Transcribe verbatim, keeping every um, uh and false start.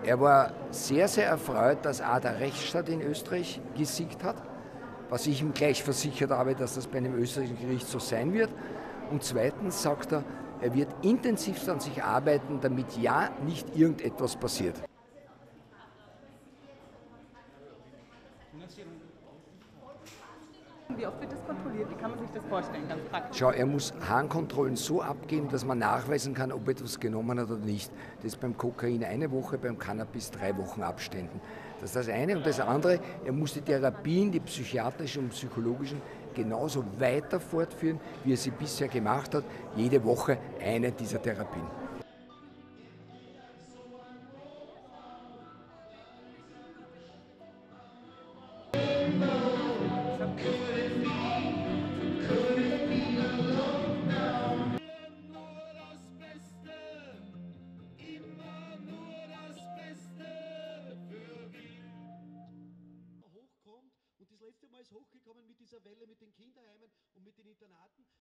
Er war sehr, sehr erfreut, dass auch der Rechtsstaat in Österreich gesiegt hat, was ich ihm gleich versichert habe, dass das bei einem österreichischen Gericht so sein wird. Und zweitens sagt er, er wird intensiv an sich arbeiten, damit ja nicht irgendetwas passiert. Wie oft wird das kontrolliert? Wie kann man sich das vorstellen, ganz praktisch? Schau, er muss Harnkontrollen so abgeben, dass man nachweisen kann, ob er etwas genommen hat oder nicht. Das ist beim Kokain eine Woche, beim Cannabis drei Wochen Abständen. Das ist das eine. Und das andere, er muss die Therapien, die psychiatrischen und psychologischen, genauso weiter fortführen, wie er sie bisher gemacht hat. Jede Woche eine dieser Therapien. Und das letzte Mal ist hochgekommen mit dieser Welle mit den Kinderheimen und mit den Internaten.